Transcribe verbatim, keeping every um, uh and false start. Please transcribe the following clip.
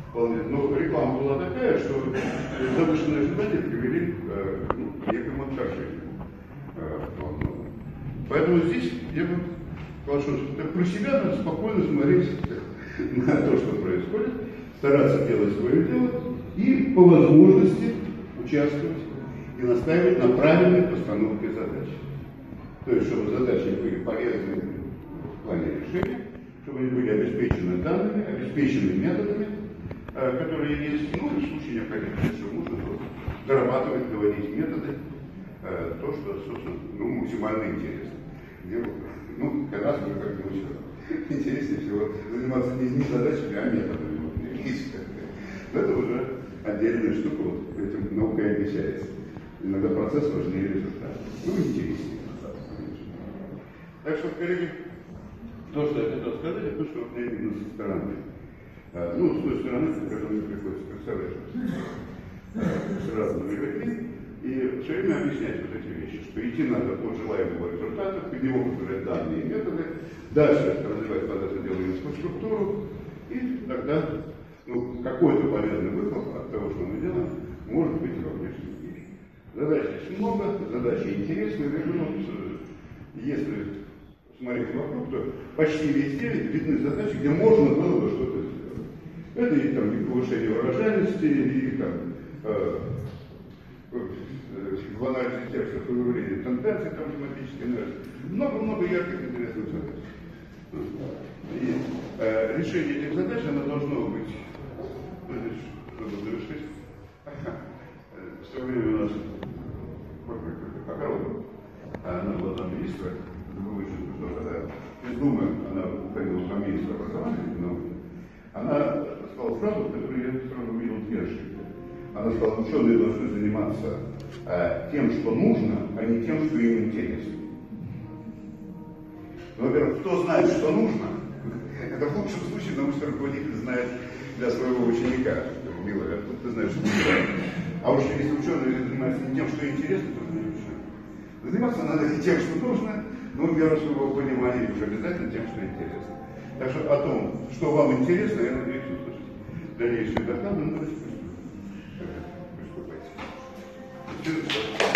вполне. Но реклама была такая, что завышенные ожидания привели ну, к некому отторжению. Поэтому здесь я бы сказал, что про себя надо спокойно смотреть на то, что происходит, стараться делать свое дело и по возможности участвовать и настаивать на правильной постановке задач. То есть, чтобы задачи были полезны в плане решения, чтобы они были обеспечены данными, обеспечены методами, которые есть, ну, в случае необходимости, что нужно дорабатывать, доводить методы, то, что, собственно, ну, максимально интересно. Где, ну, как раз мы как бы интереснее всего заниматься не, не задачами, а методами. Но это уже отдельная штука, вот этим наукой обещается. Иногда процесс важнее результата. Ну, интереснее. Так что, коллеги, то, что я хотел сказать, это то, что вот я видно со стороны. А, ну, с той стороны, с которой мне приходится представлять с разными людьми, и все время объяснять вот эти вещи, что идти надо от желаемого результата, под него подбирать данные и методы, дальше развивать под это дело инфраструктуру, и тогда ну, какой-то полезный выход от того, что мы делаем, может быть во внешнем мире. Задач здесь много, задачи интересные, ну, если смотреть вокруг, то почти везде видны задачи, где можно было бы что-то сделать. Это и, там, и повышение урожайности, и там, э, в анализе текстов и выявление тенденций там, тематических, много-много ярких интересных задач. И э, решение этих задач, оно должно быть, чтобы завершить. В свое время у нас Покрова, она была там министра, из Думы, она уходила по министру образования, но она сказала фразу, которую я сразу увидел две ошибки. Она сказала, ученые должны заниматься э, тем, что нужно, а не тем, что им интересно. Ну, во-первых, кто знает, что нужно, это в лучшем случае научный руководитель знает для своего ученика. Милая, откуда ты знаешь, что нужно. А уж если ученые занимаются не тем, что интересно, то не ученые. Заниматься надо не тем, что нужно, но в меру своего понимания уже обязательно тем, что интересно. Так что о том, что вам интересно, я надеюсь услышать дальнейшие доклады, но приступайте.